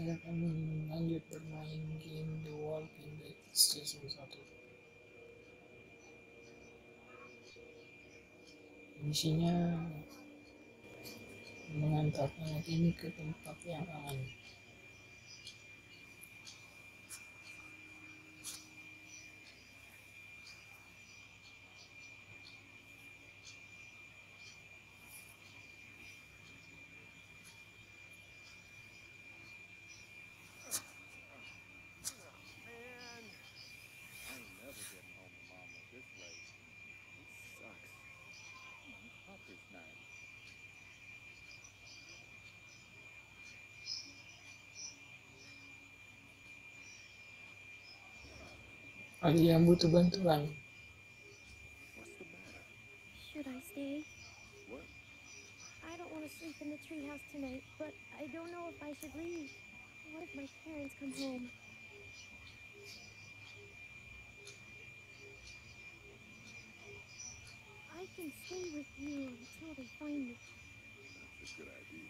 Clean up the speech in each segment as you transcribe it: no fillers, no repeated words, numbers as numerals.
saya akan lanjut bermain game The Walking Dead Season 1. Misinya mengantarkan ini ke tempat yang aman. Ada yang butuh bantuan. Should I stay? What? I don't want to sleep in the treehouse tonight, but I don't know if I should leave. What if my parents come home? I can stay with you until they find me. That's a good idea.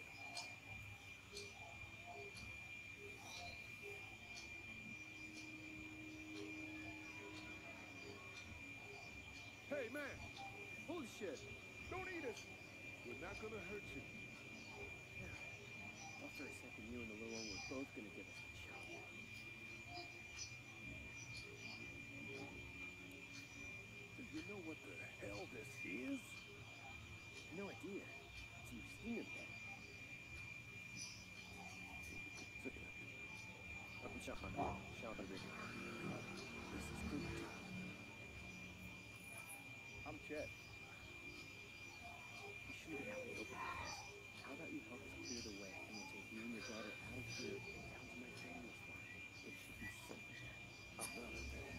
Hey, man! Holy shit! Don't eat us! We're not gonna hurt you. Yeah. Thought for a second you and the little one were both gonna give us a chop. Do you know what the hell this is? No idea. So you've seen it then. I'm Shahan. Shahan Ricky. This is good. I'm Chet. You shouldn't be out in the open like this. How about you help us clear the way, and we'll take you and your daughter out of here down to my family's farm. It should be simple. I'm not a man.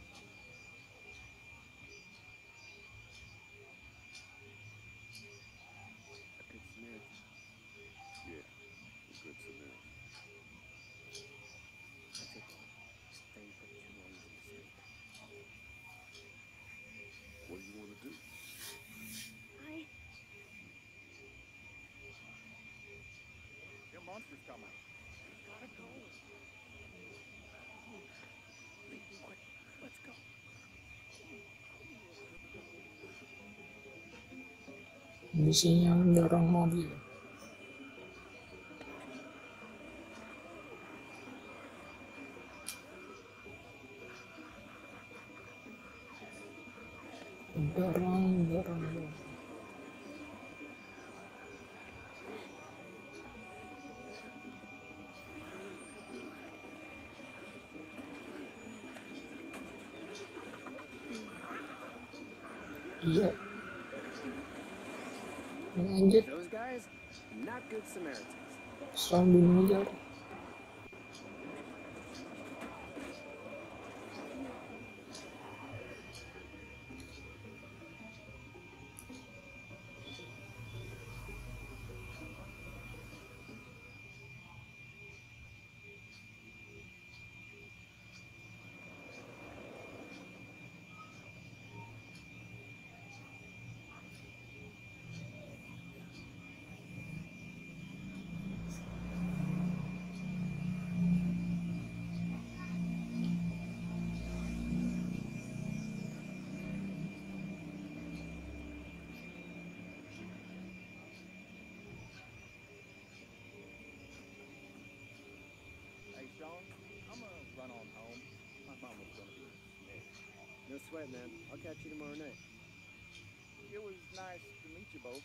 A good Samaritan. Yeah, a good Samaritan. I took one. Then you put two ones in the stake. What do you want to do? Your monster's coming. We gotta go. Quick, let's go. Misinya mendorong mobil. Dorong. Iya. Lanjut. Those guys, not good Samaritans. Sambil ngejar. Hey, Sean, I'm gonna run on home. My mama's gonna be sick. No sweat, man. I'll catch you tomorrow night. It was nice to meet you both.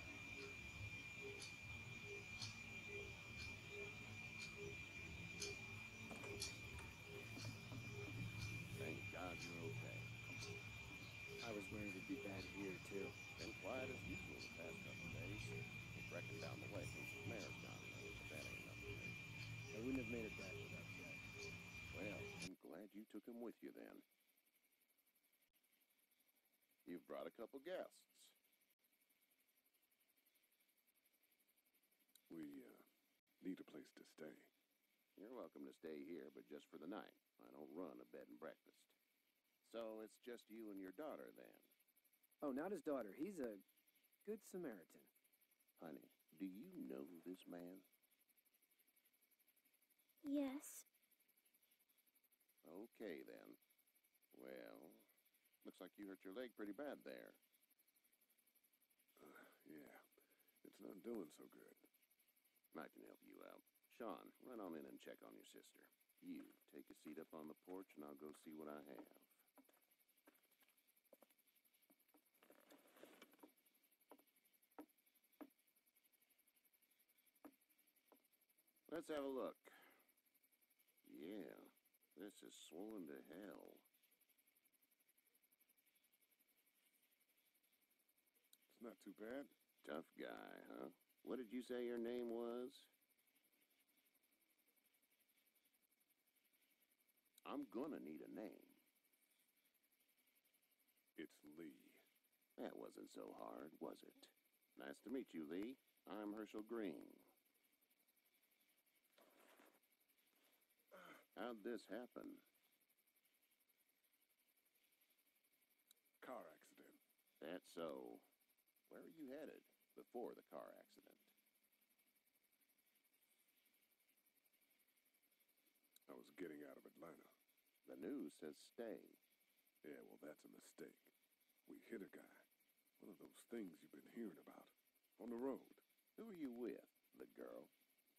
Thank God you're okay. I was worried it'd be bad here, too. Been quiet as usual the past couple of days. Wrecking down the way since the mayor's gone, but that ain't nothing new. I wouldn't have made it back without Chet. Well, I'm glad you took him with you then. You've brought a couple guests. We, need a place to stay. You're welcome to stay here, but just for the night. I don't run a bed and breakfast. So it's just you and your daughter then? Oh, not his daughter. He's a good Samaritan. Honey, do you know this man? Yes. Okay, then. Well, looks like you hurt your leg pretty bad there. Yeah, it's not doing so good. I can help you out. Sean, run on in and check on your sister. You, take a seat up on the porch and I'll go see what I have. Let's have a look. Yeah, this is swollen to hell. It's not too bad. Tough guy, huh? What did you say your name was? I'm gonna need a name. It's Lee. That wasn't so hard, was it? Nice to meet you, Lee. I'm Herschel Green. How'd this happen? Car accident. That's so. Where were you headed before the car accident? I was getting out of Atlanta. The news says stay. Yeah, well, that's a mistake. We hit a guy. One of those things you've been hearing about. On the road. Who were you with? The girl?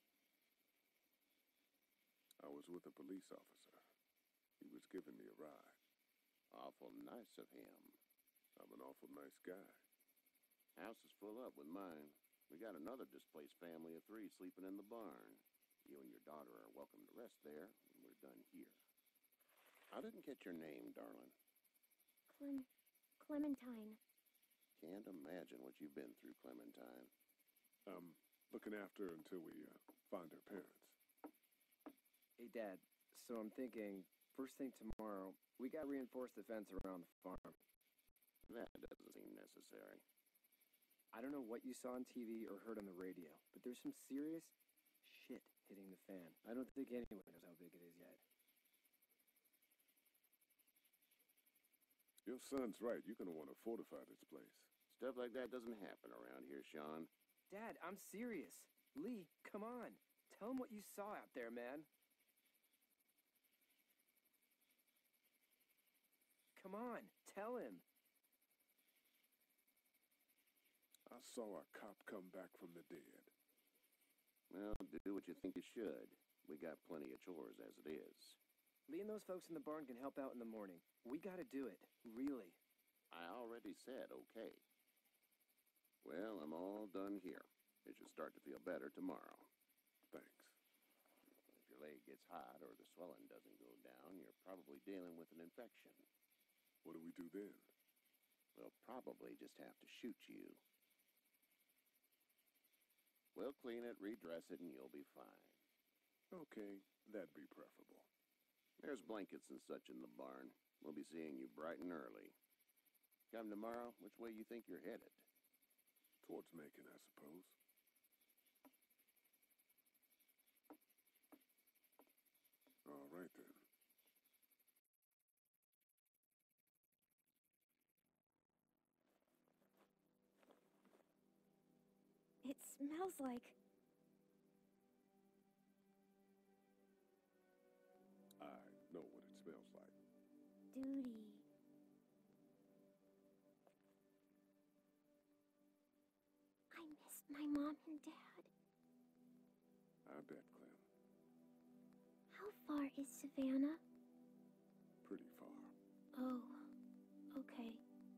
I was with a police officer. He was giving me a ride. Awful nice of him. I'm an awful nice guy. House is full up with mine. We got another displaced family of 3 sleeping in the barn. You and your daughter are welcome to rest there when we're done here. I didn't get your name, darling. Clementine. Can't imagine what you've been through, Clementine. I'm looking after her until we find her parents. Hey, Dad. So I'm thinking, first thing tomorrow, we got to reinforce the fence around the farm. That doesn't seem necessary. I don't know what you saw on TV or heard on the radio, but there's some serious shit hitting the fan. I don't think anyone knows how big it is yet. Your son's right. You're going to want to fortify this place. Stuff like that doesn't happen around here, Sean. Dad, I'm serious. Lee, come on. Tell him what you saw out there, man. Come on, tell him. I saw a cop come back from the dead. Well, do what you think you should. We got plenty of chores as it is. Lee and those folks in the barn can help out in the morning. We gotta do it. Really. I already said okay. Well, I'm all done here. It should start to feel better tomorrow. Thanks. If your leg gets hot or the swelling doesn't go down, you're probably dealing with an infection. What do we do then? We'll probably just have to shoot you. We'll clean it, redress it, and you'll be fine. Okay, that'd be preferable. There's blankets and such in the barn. We'll be seeing you bright and early. Come tomorrow, which way you think you're headed? Towards Macon, I suppose. All right, then. It smells like... I know what it smells like. duty. I miss my mom and dad. I bet, Clem. How far is Savannah? Pretty far. Oh, okay.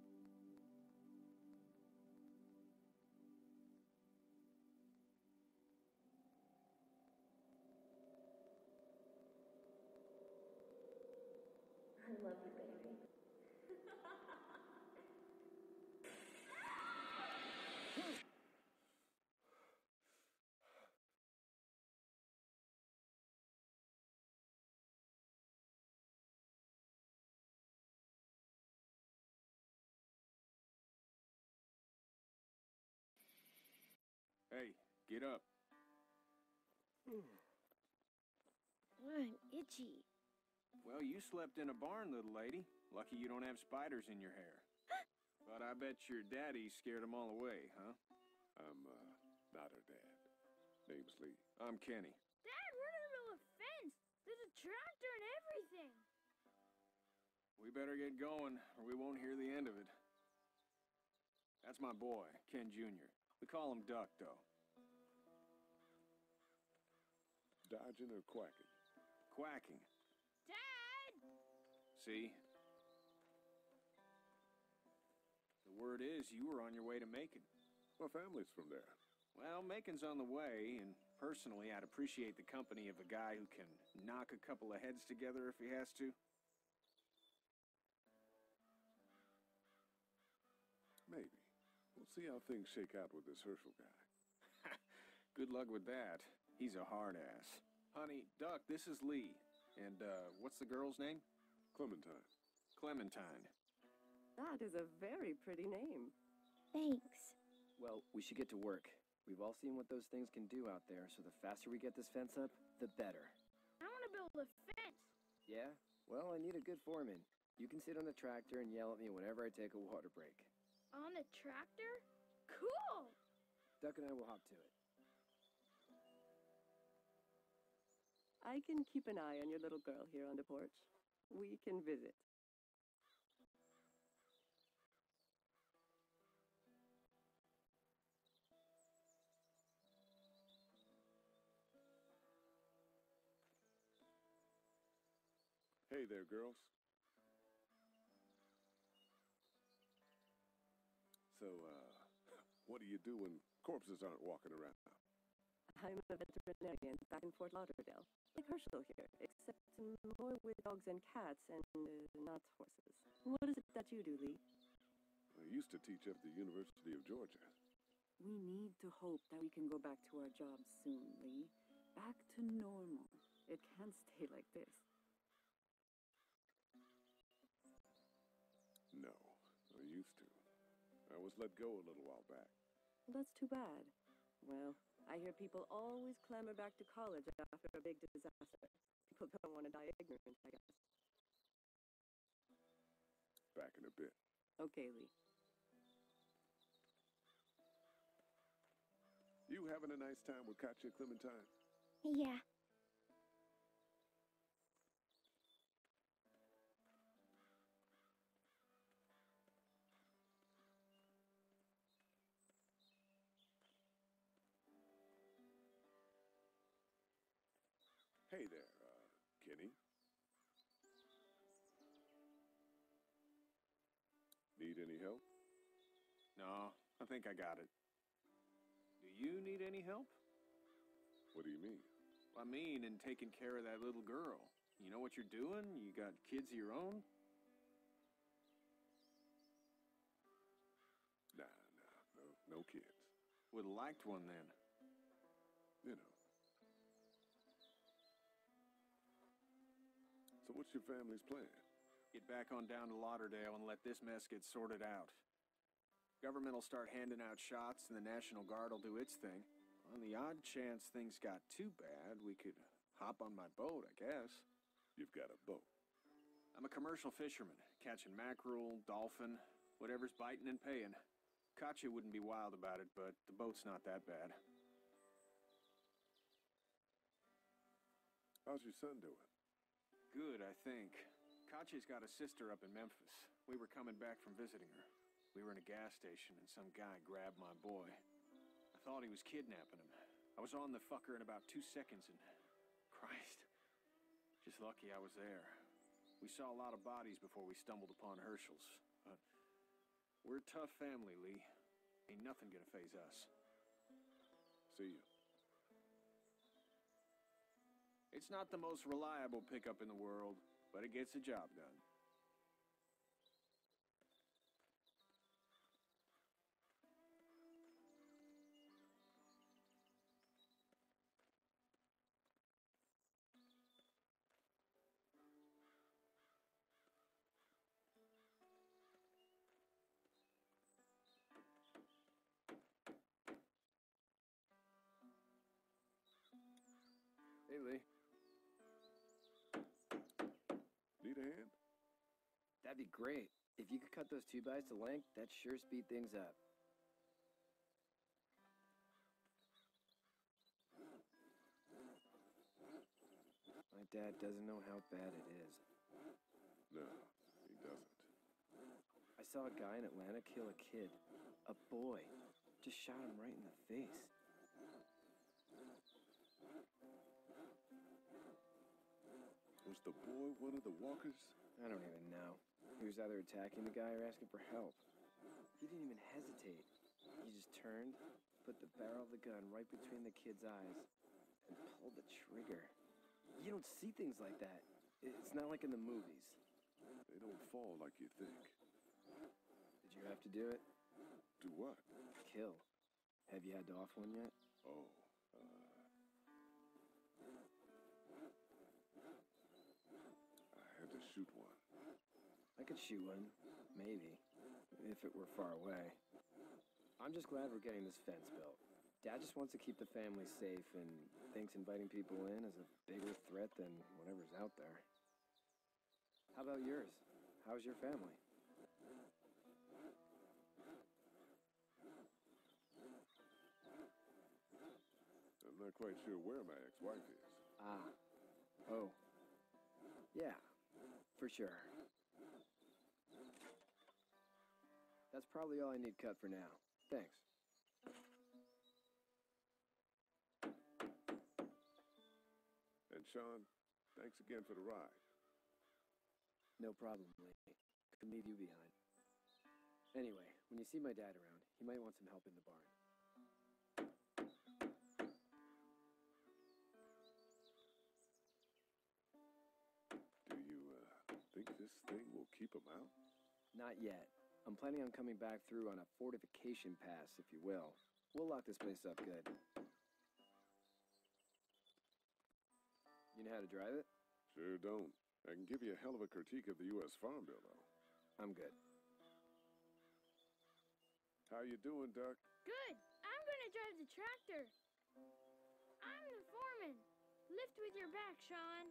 I love you, baby. Hey, get up. I'm itchy. Well, you slept in a barn, little lady. Lucky you don't have spiders in your hair. But I bet your daddy scared them all away, huh? I'm, not her dad. Name's Lee. I'm Kenny. Dad, we're in the middle of a fence. There's a tractor and everything. We better get going, or we won't hear the end of it. That's my boy, Ken Jr. We call him Duck, though. Dodging or quacking? Quacking. Dad! See? The word is you were on your way to Macon. My family's from there. Well, Macon's on the way, and personally, I'd appreciate the company of a guy who can knock a couple of heads together if he has to. Maybe. We'll see how things shake out with this Herschel guy. Good luck with that. He's a hard ass. Honey, Duck, this is Lee. And, what's the girl's name? Clementine. Clementine. That is a very pretty name. Thanks. Well, we should get to work. We've all seen what those things can do out there, so the faster we get this fence up, the better. I want to build a fence. Yeah? Well, I need a good foreman. You can sit on the tractor and yell at me whenever I take a water break. On the tractor? Cool! Duck and I will hop to it. I can keep an eye on your little girl here on the porch. We can visit. Hey there, girls. So, what do you do when corpses aren't walking around? I'm a veterinarian back in Fort Lauderdale. Like Herschel here, except more with dogs and cats and not horses. What is it that you do, Lee? I used to teach at the University of Georgia. We need to hope that we can go back to our jobs soon, Lee. Back to normal. It can't stay like this. No, I used to. I was let go a little while back. That's too bad. Well, I hear people always clamor back to college after a big disaster. People don't want to die ignorant, I guess. Back in a bit. Okay, Lee. You having a nice time with Katya, Clementine? Yeah. Hey there, Kenny. Need any help? No, I think I got it. Do you need any help? What do you mean? I mean, in taking care of that little girl. You know what you're doing? You got kids of your own? Nah, no kids. Would've liked one then. You know. So what's your family's plan? Get back on down to Lauderdale and let this mess get sorted out. Government will start handing out shots and the National Guard will do its thing. On the odd chance things got too bad, we could hop on my boat, I guess. You've got a boat. I'm a commercial fisherman, catching mackerel, dolphin, whatever's biting and paying. Katya wouldn't be wild about it, but the boat's not that bad. How's your son doing? Good, I think. Katya's got a sister up in Memphis. We were coming back from visiting her. We were in a gas station and some guy grabbed my boy. I thought he was kidnapping him. I was on the fucker in about 2 seconds and... Christ. Just lucky I was there. We saw a lot of bodies before we stumbled upon Herschel's. But we're a tough family, Lee. Ain't nothing gonna faze us. See you. It's not the most reliable pickup in the world, but it gets the job done. Hey, Lee. Need a hand? That'd be great. If you could cut those 2x to length, that'd sure speed things up. My Dad doesn't know how bad it is. No, he doesn't. I saw a guy in Atlanta kill a kid. A boy. Just shot him right in the face. Was the boy one of the walkers? I don't even know. He was either attacking the guy or asking for help. He didn't even hesitate. He just turned, put the barrel of the gun right between the kid's eyes, and pulled the trigger. You don't see things like that. It's not like in the movies. They don't fall like you think. Did you have to do it? Do what? Kill. Have you had to off one yet? Oh, I had to shoot one. I could shoot one, maybe, if it were far away. I'm just glad we're getting this fence built. Dad just wants to keep the family safe and thinks inviting people in is a bigger threat than whatever's out there. How about yours? How's your family? I'm not quite sure where my ex-wife is. Ah. Oh. Yeah, for sure. That's probably all I need cut for now. Thanks. And Sean, thanks again for the ride. No problem, Lee. Couldn't leave you behind. Anyway, when you see my dad around, he might want some help in the barn. Do you, think this thing will keep him out? Not yet. I'm planning on coming back through on a fortification pass, if you will. We'll lock this place up good. You know how to drive it? Sure don't. I can give you a hell of a critique of the U.S. Farm Bill, though. I'm good. How you doing, Duck? Good. I'm gonna drive the tractor. I'm the foreman. Lift with your back, Sean.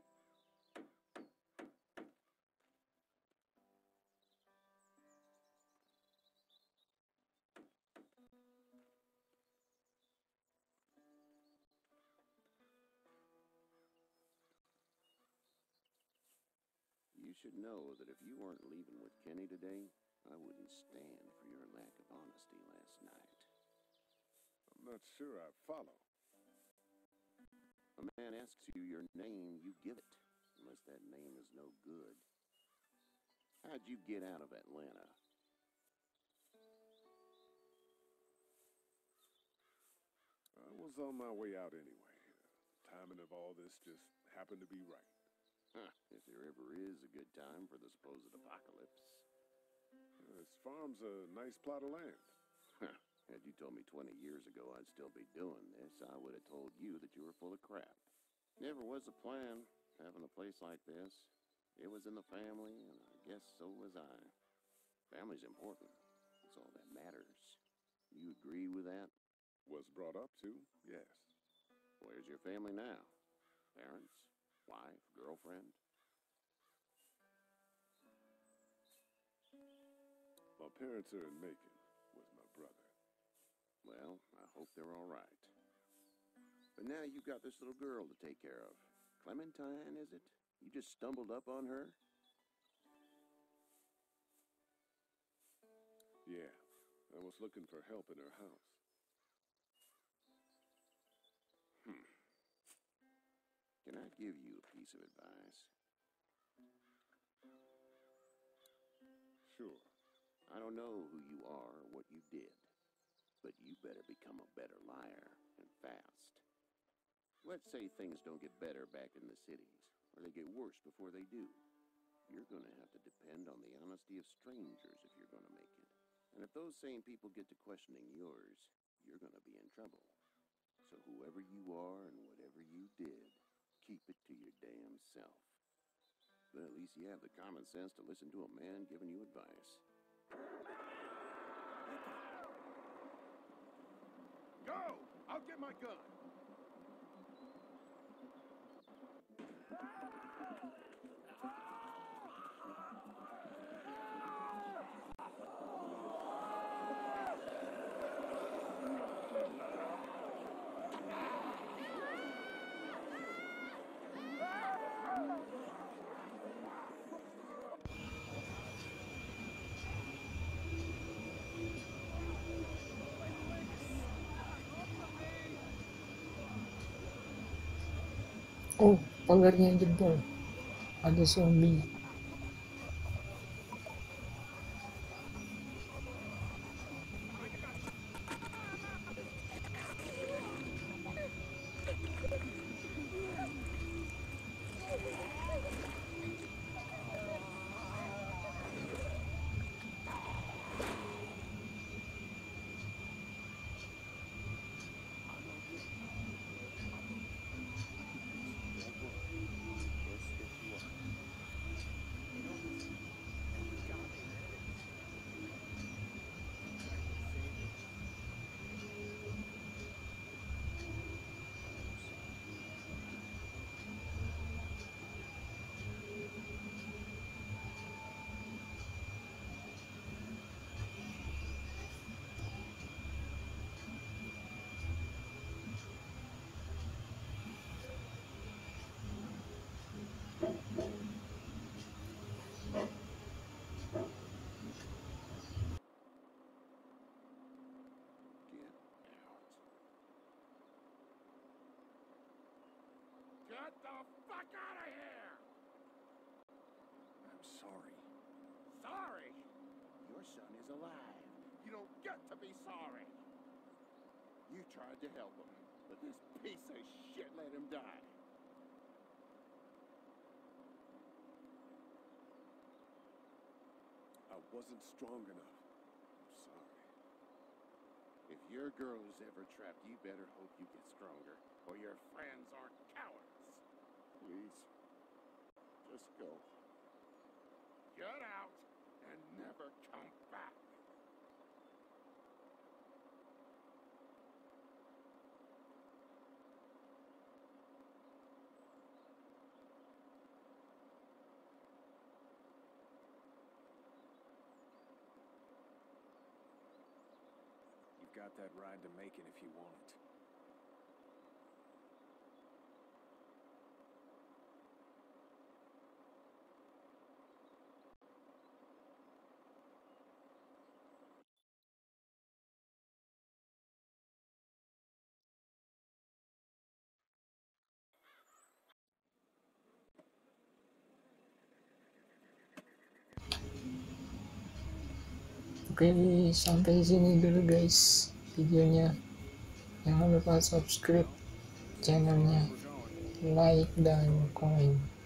You should know that if you weren't leaving with Kenny today, I wouldn't stand for your lack of honesty last night. I'm not sure I follow. A man asks you your name, you give it, unless that name is no good. How'd you get out of Atlanta? I was on my way out anyway. Timing of all this just happened to be right. Huh, if there ever is a good time for the supposed apocalypse. This farm's a nice plot of land. Huh, had you told me 20 years ago I'd still be doing this, I would have told you that you were full of crap. Never was a plan, having a place like this. It was in the family, and I guess so was I. Family's important. It's all that matters. You agree with that? Was brought up to, yes. Where's your family now? Parents? Wife? Girlfriend? My parents are in Macon with my brother. Well, I hope they're all right. But now you've got this little girl to take care of. Clementine, is it? You just stumbled up on her? Yeah, I was looking for help in her house. Can I give you a piece of advice? Sure. I don't know who you are or what you did, but you better become a better liar, and fast. Let's say things don't get better back in the cities, or they get worse before they do. You're going to have to depend on the honesty of strangers if you're going to make it. And if those same people get to questioning yours, you're going to be in trouble. So whoever you are and whatever you did, keep it to your damn self. But at least you have the common sense to listen to a man giving you advice. Go! I'll get my gun! Oh, pagarnya jebol. Ada zombie. Get the fuck out of here! I'm sorry. Sorry? Your son is alive. You don't get to be sorry. You tried to help him, but this piece of shit let him die. I wasn't strong enough. I'm sorry. If your girl is ever trapped, you better hope you get stronger, or your friends aren't cowards. Please, just go. Get out and never come back. You've got that ride to Macon if you want it. Oke, sampai sini dulu guys videonya. Jangan lupa subscribe channelnya, like dan komen.